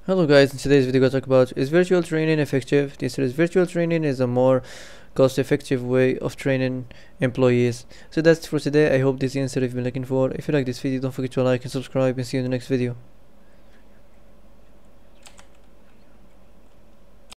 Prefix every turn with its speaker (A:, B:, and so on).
A: Hello guys, in today's video we'll talk about, is virtual training effective? The answer is virtual training is a more cost-effective way of training employees. So that's it for today. I hope this is the answer you've been looking for. If you like this video, don't forget to like and subscribe, and see you in the next video.